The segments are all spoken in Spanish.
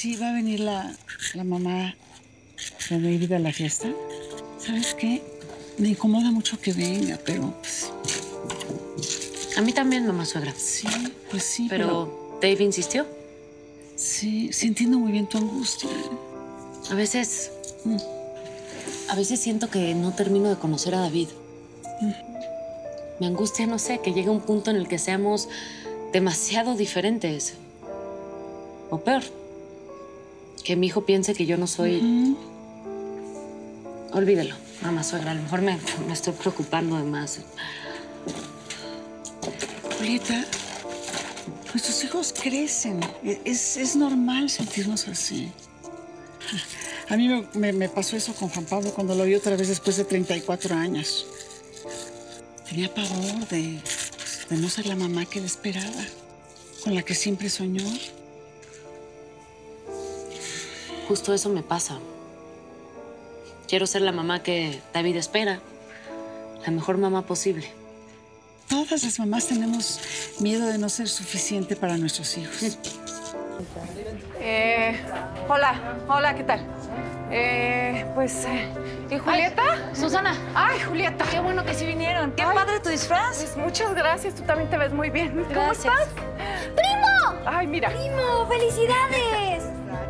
sí va a venir la mamá de David a la fiesta. ¿Sabes qué? Me incomoda mucho que venga, pero pues... A mí también, mamá suegra. Sí, pues sí, pero... ¿Dave insistió? Sí, entiendo muy bien tu angustia. A veces siento que no termino de conocer a David. Me angustia, no sé, que llegue un punto en el que seamos demasiado diferentes. O peor, que mi hijo piense que yo no soy... Olvídelo, mamá suegra. A lo mejor me estoy preocupando de más. Julieta, nuestros hijos crecen. Es normal sentirnos así. A mí me pasó eso con Juan Pablo cuando lo vi otra vez después de 34 años. Tenía pavor de no ser la mamá que él esperaba, con la que siempre soñó. Justo eso me pasa. Quiero ser la mamá que David espera, la mejor mamá posible. Todas las mamás tenemos miedo de no ser suficiente para nuestros hijos. Hola, ¿qué tal? ¿Y Julieta? Ay, Susana. Ay, Julieta. Qué bueno que sí vinieron. Qué Ay, padre tu disfraz. Pues muchas gracias, tú también te ves muy bien. ¿Cómo Gracias. estás? ¡Primo! Ay, mira. ¡Primo! ¡Felicidades!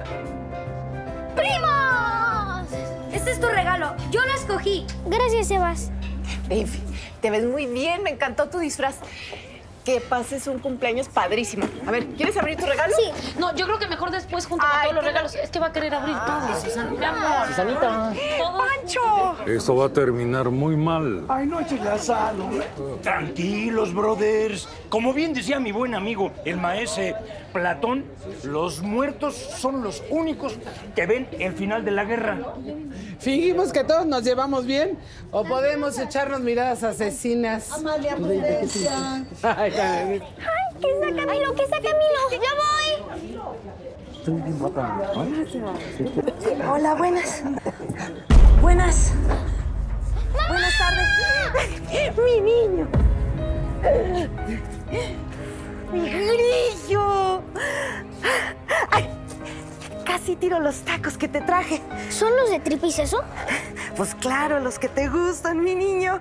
¡Primos! Este es tu regalo. Yo lo escogí. Gracias, Sebas. Dave, te ves muy bien, me encantó tu disfraz. Que pases un cumpleaños padrísimo. A ver, ¿quieres abrir tu regalo? Sí. No, yo creo que mejor después junto con todos los regalos. Es que va a querer abrir todo, Susana. Mi amor. Susanita. ¡Pancho! Esto va a terminar muy mal. Ay, no eches la sal, hombre. Tranquilos, brothers. Como bien decía mi buen amigo, el maese Platón, los muertos son los únicos que ven el final de la guerra. Fingimos que todos nos llevamos bien o podemos echarnos miradas asesinas. Amalia, prudencia. Ay, ¡Ay, que está Camilo! ¡Que está Camilo! ¡Ya voy! Estoy bien guapa. Hola, buenas. Buenas. Buenas tardes. Mi niño. Mi grillo. Ay, casi tiro los tacos que te traje. ¿Son los de tripa y seso? Pues claro, los que te gustan, mi niño.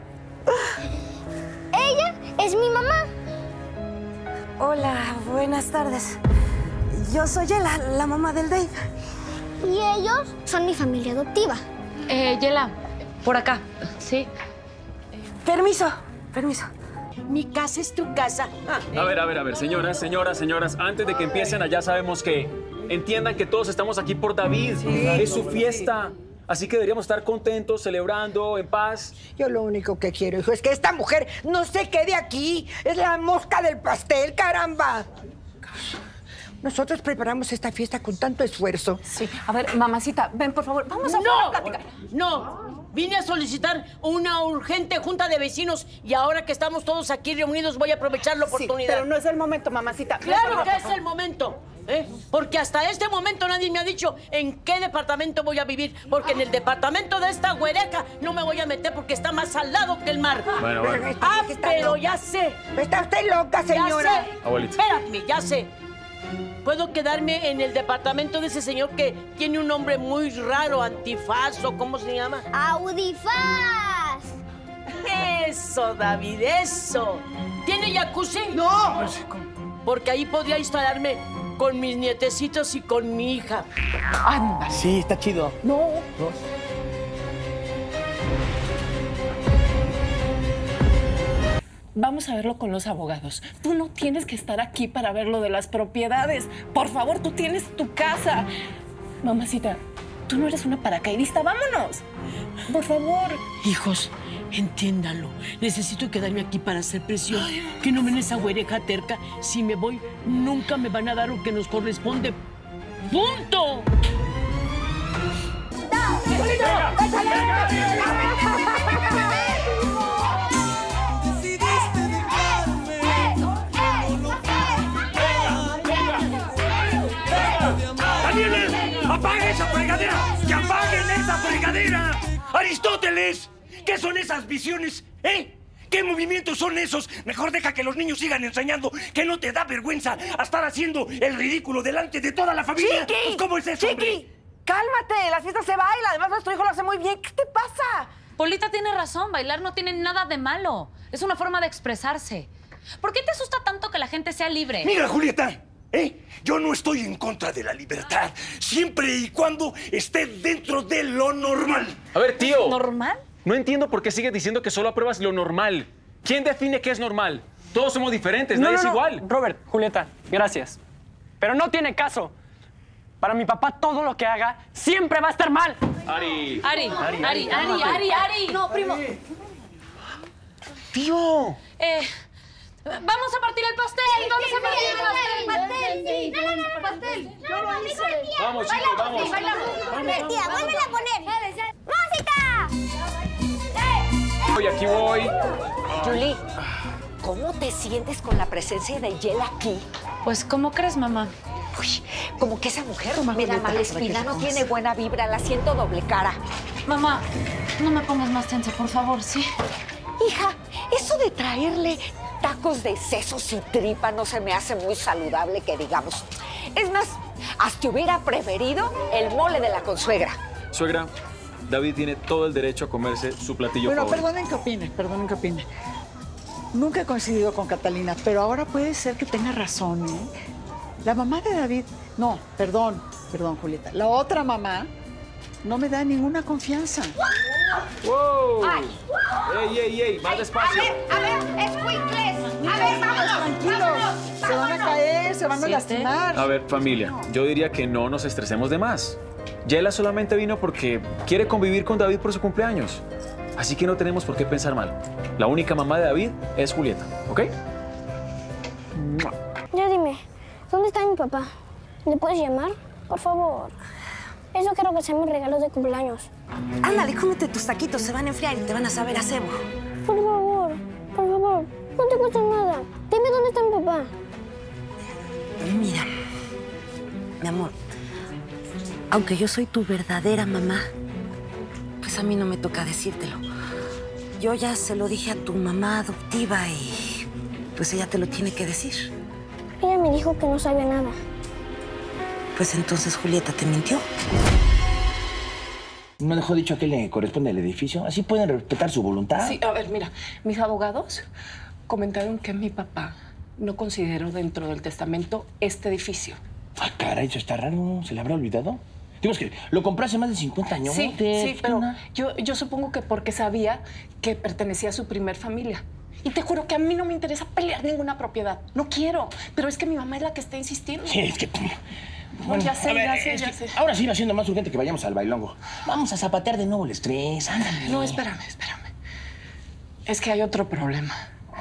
Ella es mi mamá. Hola, buenas tardes. Yo soy la mamá del Dave. Y ellos son mi familia adoptiva. Yela, por acá. Sí. Permiso. Mi casa es tu casa. A ver, señoras, antes de que empiecen, allá sabemos que entiendan que todos estamos aquí por David. Es su fiesta. Así que deberíamos estar contentos, celebrando, en paz. Yo lo único que quiero, hijo, es que esta mujer no se quede aquí. Es la mosca del pastel, caramba. Nosotros preparamos esta fiesta con tanto esfuerzo. Sí. A ver, mamacita, ven, por favor. Vamos a platicar. No, vine a solicitar una urgente junta de vecinos y ahora que estamos todos aquí reunidos voy a aprovechar la oportunidad. Sí, pero no es el momento, mamacita. Claro que es el momento. Porque hasta este momento nadie me ha dicho en qué departamento voy a vivir, porque en el departamento de esta güereca no me voy a meter porque está más al lado que el mar. Bueno. Pero ya sé. Está usted loca, señora. Ya sé. Abuelita. Espérate, ya sé. Puedo quedarme en el departamento de ese señor que tiene un nombre muy raro, Antifaz, ¿o cómo se llama? ¡Audifaz! Eso, David, eso. ¿Tiene jacuzzi? ¡No! Porque ahí podría instalarme con mis nietecitos y con mi hija. Anda. Sí, está chido. No. Vamos a verlo con los abogados. Tú no tienes que estar aquí para ver lo de las propiedades. Por favor, tú tienes tu casa. Mamacita, tú no eres una paracaidista. ¡Vámonos! Por favor. Hijos, entiéndanlo. Necesito quedarme aquí para hacer presión. Que no ven esa güereja terca. Si me voy, nunca me van a dar lo que nos corresponde. ¡Punto! ¡Daniel! ¡Apague esa fregadera! ¡Que apaguen esa fregadera! ¡Aristóteles! ¿Qué son esas visiones, ¿Qué movimientos son esos? Mejor deja que los niños sigan enseñando. ¿Que no te da vergüenza a estar haciendo el ridículo delante de toda la familia? ¡Chiqui! Pues, ¿cómo es eso, hombre? Cálmate, la fiesta se baila. Además, nuestro hijo lo hace muy bien. ¿Qué te pasa? Polita tiene razón, bailar no tiene nada de malo. Es una forma de expresarse. ¿Por qué te asusta tanto que la gente sea libre? Mira, Julieta, yo no estoy en contra de la libertad, siempre y cuando esté dentro de lo normal. A ver, tío. ¿Normal? No entiendo por qué sigues diciendo que solo apruebas lo normal. ¿Quién define qué es normal? Todos somos diferentes, nadie es igual. Robert, Julieta, gracias. Pero no tiene caso. Para mi papá, todo lo que haga siempre va a estar mal. Ari. Ari. No, primo. Tío. Vamos a partir el pastel. Vamos a partir el pastel. Sí. No, pastel. Yo lo hice. Vamos, chicos, vamos. Bailamos. Tía, vuélvela a poner. ¡Música! Voy, aquí voy. Julie, ¿cómo te sientes con la presencia de Yel aquí? Pues, ¿cómo crees, mamá? Uy, como que esa mujer me da mala espina, no tiene buena vibra, la siento doble cara. Mamá, no me pongas más tensa, por favor, ¿sí? Hija, eso de traerle tacos de sesos y tripa no se me hace muy saludable, que digamos. Es más, hasta hubiera preferido el mole de la consuegra. Suegra, David tiene todo el derecho a comerse su platillo favorito. Perdonen que opine. Nunca he coincidido con Catalina, pero ahora puede ser que tenga razón, ¿eh? La mamá de David... No, perdón, Julieta. La otra mamá no me da ninguna confianza. ¡Wow! Ay. ¡Ey! Más despacio. A ver, escuincles. A ver, vámonos. Tranquilos, se van a caer, se van a lastimar. A ver, familia, yo diría que no nos estresemos de más. Yela solamente vino porque quiere convivir con David por su cumpleaños. Así que no tenemos por qué pensar mal. La única mamá de David es Julieta, ¿ok? Ya dime, ¿dónde está mi papá? ¿Le puedes llamar? Por favor. Eso quiero que hacemos regalos de cumpleaños. Ándale, cómete tus taquitos, se van a enfriar y te van a saber a cebo. Por favor, no te cuesta nada. Dime dónde está mi papá. Mira, mi amor, aunque yo soy tu verdadera mamá, pues a mí no me toca decírtelo. Yo ya se lo dije a tu mamá adoptiva y pues ella te lo tiene que decir. Ella me dijo que no sabía nada. Pues entonces Julieta te mintió. ¿No dejó dicho a qué le corresponde el edificio? Así pueden respetar su voluntad. Sí, a ver, mira, mis abogados comentaron que mi papá no consideró dentro del testamento este edificio. Ah, caray, eso está raro. ¿Se le habrá olvidado? Digo, es que lo compré hace más de 50 años. Sí, pero yo supongo que porque sabía que pertenecía a su primer familia. Y te juro que a mí no me interesa pelear ninguna propiedad. No quiero, pero es que mi mamá es la que está insistiendo. Sí, es que... Bueno, ya sé. Ahora sí va siendo más urgente que vayamos al bailongo. Vamos a zapatear de nuevo el estrés, ándale. No, espérame. Es que hay otro problema.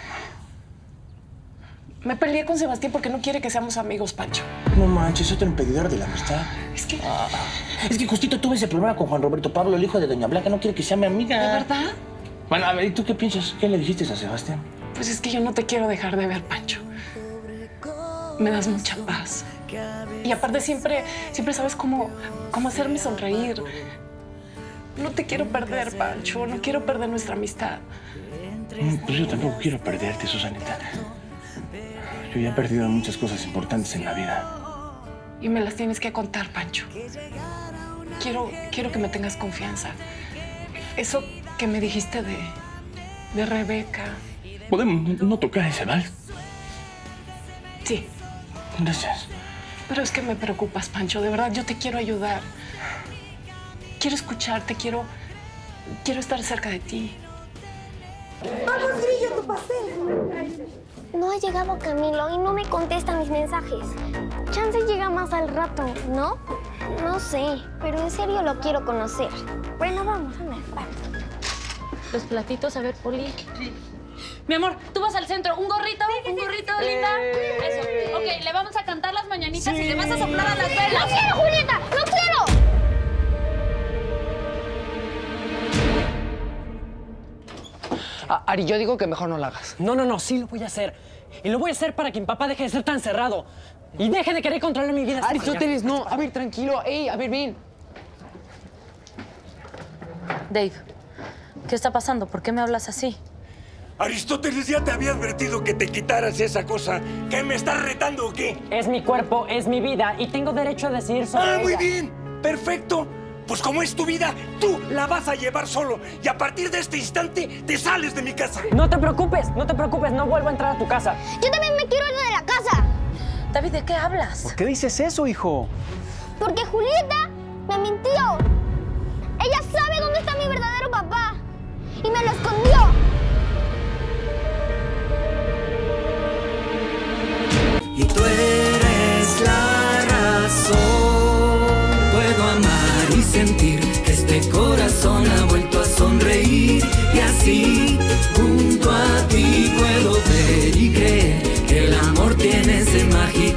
Me peleé con Sebastián porque no quiere que seamos amigos, Pancho. No manches, otro impedidor de la amistad. Es que... es que justito tuve ese problema con Juan Roberto Pablo, el hijo de Doña Blanca. No quiere que sea mi amiga. ¿De verdad? Bueno, a ver, ¿y tú qué piensas? ¿Qué le dijiste a Sebastián? Pues es que yo no te quiero dejar de ver, Pancho. Me das mucha paz. Y aparte siempre sabes cómo hacerme sonreír. No te quiero perder, Pancho. No quiero perder nuestra amistad. Pues yo tampoco quiero perderte, Susanita. Yo ya he perdido muchas cosas importantes en la vida. Y me las tienes que contar, Pancho. Quiero que me tengas confianza. Eso que me dijiste de Rebeca. ¿Podemos no tocar ese vals? Sí. Gracias. Pero es que me preocupas, Pancho. De verdad, yo te quiero ayudar. Quiero escucharte, quiero estar cerca de ti. ¡Vamos, Grillo, tu pastel! No ha llegado Camilo y no me contesta mis mensajes. Chance llega más al rato, ¿no? No sé, pero en serio lo quiero conocer. Bueno, vamos. Los platitos, a ver, Poli. Sí. Mi amor, tú vas al centro. ¿Un gorrito? ¿Un gorrito, linda? Eso. Ok, le vamos a cantar las mañanitas y le vas a soplar a las velas. ¡No quiero, Julieta! ¡No quiero! Ari, yo digo que mejor no lo hagas. No, sí lo voy a hacer. Y lo voy a hacer para que mi papá deje de ser tan cerrado. Y deje de querer controlar mi vida. Aristóteles, no. A ver, tranquilo. Ey, a ver, ven. Dave, ¿qué está pasando? ¿Por qué me hablas así? Aristóteles ya te había advertido que te quitaras esa cosa. ¿Qué me estás retando o qué? Es mi cuerpo, es mi vida y tengo derecho a decidir sobre ella. Muy bien, perfecto. Pues como es tu vida, tú la vas a llevar solo. Y a partir de este instante, te sales de mi casa. No te preocupes, no vuelvo a entrar a tu casa. Yo también me quiero ir de la casa. David, ¿de qué hablas? ¿Por qué dices eso, hijo? Porque Julieta me mintió. Ella sabe dónde está mi verdadero papá. Y me lo escondió. Y tú eres la razón. Puedo amar y sentir que este corazón ha vuelto a sonreír. Y así, junto a ti, puedo ver y creer que el amor tiene ese magia.